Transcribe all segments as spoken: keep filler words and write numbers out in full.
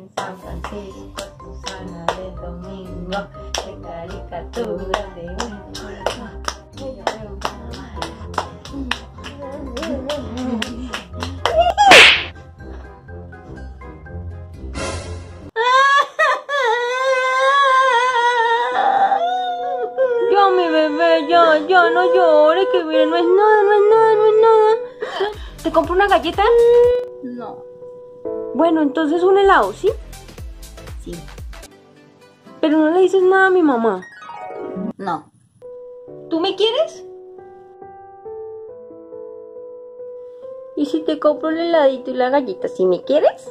en San Francisco, Susana del domingo, de caricatura de un corazón. Ya, mi bebé, ya, ya, no llores, que mira, no es nada, no es nada, no es nada. ¿Te compro una galleta? No. Bueno, entonces un helado, ¿sí? Sí. Pero no le dices nada a mi mamá. No. ¿Tú me quieres? ¿Y si te compro el heladito y la galleta, si me quieres?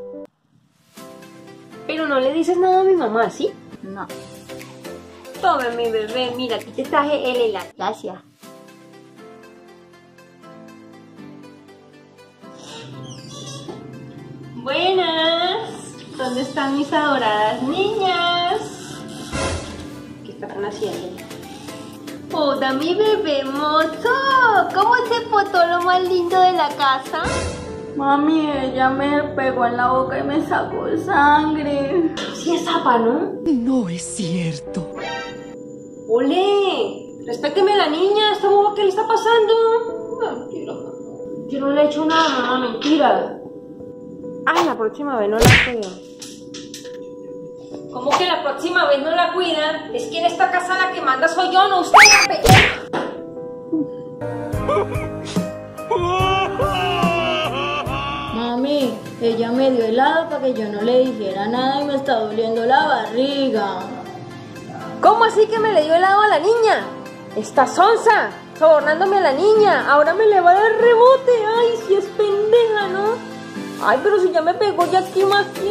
Pero no le dices nada a mi mamá, ¿sí? No. Toma, mi bebé, mira, aquí te traje el helado. Gracias. Buenas. ¿Dónde están mis adoradas niñas? ¿Qué están haciendo? Hola, mi bebé mozo. ¿Cómo se fotó lo más lindo de la casa? Mami, ella me pegó en la boca y me sacó sangre. Sí es zapa, ¿no? No es cierto. ¡Ole! Respéteme a la niña. ¿Esta boba qué le está pasando? Mentira, mamá. Yo no le he hecho nada, mamá. Mentira. Ay, la próxima vez no la cuido. ¿Cómo que la próxima vez no la cuidan? Es que en esta casa la que manda soy yo, no usted. Mami, ella me dio helado para que yo no le dijera nada y me está doliendo la barriga. ¿Cómo así que me le dio helado a la niña? Esta sonsa, sobornándome a la niña. Ahora me le va a dar rebote. Ay, si es pendeja, ¿no? Ay, pero si ya me pegó, ya qué más quiere.